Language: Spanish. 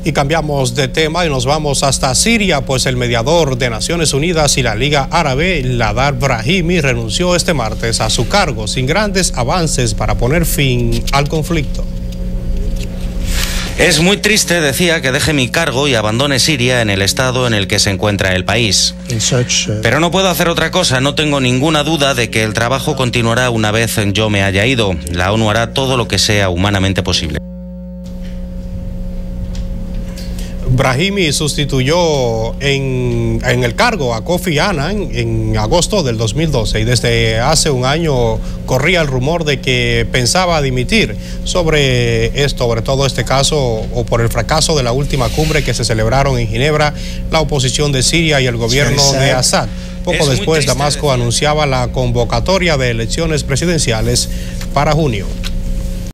Y cambiamos de tema y nos vamos hasta Siria, pues el mediador de Naciones Unidas y la Liga Árabe, Ladar Brahimi, renunció este martes a su cargo sin grandes avances para poner fin al conflicto. Es muy triste, decía, que deje mi cargo y abandone Siria en el estado en el que se encuentra el país. Pero no puedo hacer otra cosa, no tengo ninguna duda de que el trabajo continuará una vez yo me haya ido. La ONU hará todo lo que sea humanamente posible. Brahimi sustituyó en el cargo a Kofi Annan en agosto del 2012 y desde hace un año corría el rumor de que pensaba dimitir sobre todo este caso o por el fracaso de la última cumbre que se celebraron en Ginebra, la oposición de Siria y el gobierno de Assad. Poco después, Damasco anunciaba la convocatoria de elecciones presidenciales para junio.